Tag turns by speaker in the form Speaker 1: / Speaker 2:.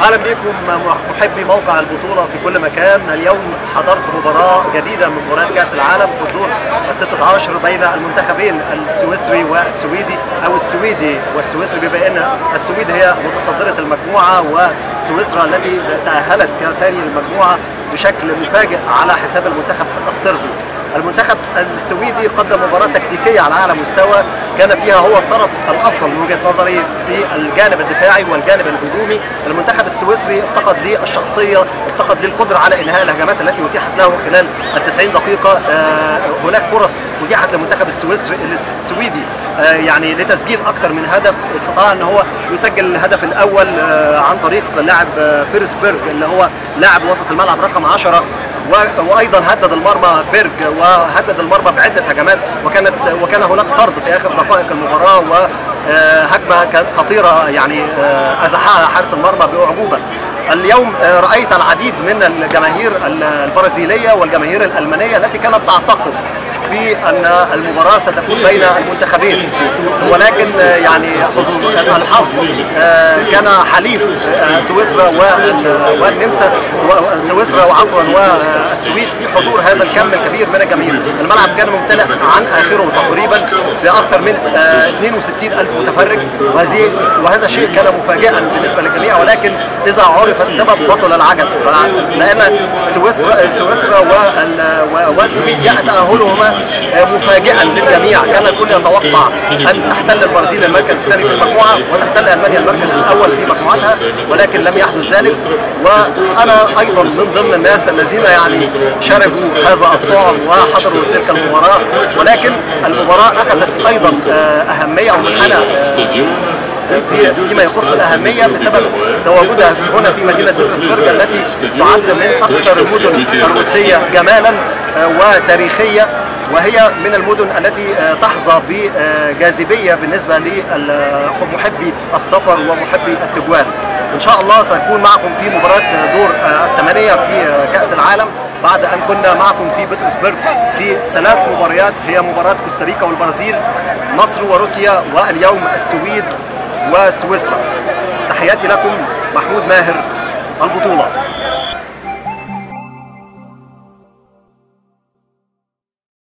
Speaker 1: اهلا بكم محبي موقع البطوله في كل مكان. اليوم حضرت مباراه جديده من مباريات كاس العالم في الدور ال16 بين المنتخبين السويسري والسويدي، او السويدي والسويسري، بما ان السويد هي متصدره المجموعه وسويسرا التي تاهلت كثاني المجموعه بشكل مفاجئ على حساب المنتخب الصربي. المنتخب السويدي قدم مباراة تكتيكية على أعلى مستوى، كان فيها هو الطرف الأفضل من وجهة نظري في الجانب الدفاعي والجانب الهجومي. المنتخب السويسري افتقد للشخصية، افتقد للقدرة على إنهاء الهجمات التي أتيحت له خلال ال90 دقيقة. هناك فرص أتيحت للمنتخب السويدي يعني لتسجيل أكثر من هدف. استطاع أن هو يسجل الهدف الأول عن طريق لاعب فيرسبرغ اللي هو لاعب وسط الملعب رقم 10، وايضا هدد المرمى بيرج، وهدد المرمى بعده هجمات، وكان هناك طرد في اخر دقائق المباراه، وهجمه خطيره يعني ازحها حارس المرمى باعجوبه. اليوم رايت العديد من الجماهير البرازيليه والجماهير الالمانيه التي كانت تعتقد في ان المباراه ستكون بين المنتخبين، ولكن يعني الحظ كان حليف سويسرا والنمسا، سويسرا وعفوا والسويد، في حضور هذا الكم الكبير من الجماهير. الملعب كان ممتلئ عن اخره تقريبا باكثر من 62,000 متفرج، وهذا شيء كان مفاجئا بالنسبه للجميع، ولكن اذا عرف السبب بطل العجب، لان سويسرا والسويد جاء تاهلهما مفاجئا للجميع. كان الكل يتوقع ان تحتل البرازيل المركز الثاني في المجموعه وتحتل المانيا المركز الاول في مجموعتها، ولكن لم يحدث ذلك. وانا ايضا من ضمن الناس الذين يعني شربوا هذا الطعم وحضروا تلك المباراه، ولكن المباراه اخذت ايضا اهميه او منحنى فيما يخص الأهمية بسبب تواجدها هنا في مدينة بيترسبرغ، التي تعد من أكثر المدن الروسية جمالا وتاريخية، وهي من المدن التي تحظى بجاذبية بالنسبة لمحبي السفر ومحبي التجوال. إن شاء الله سنكون معكم في مباراة دور الثمانية في كأس العالم، بعد أن كنا معكم في بيترسبرغ في 3 مباريات، هي مباراة كوستاريكا والبرازيل، مصر وروسيا، واليوم السويد وسويسرا. تحياتي لكم، محمود ماهر، البطولة.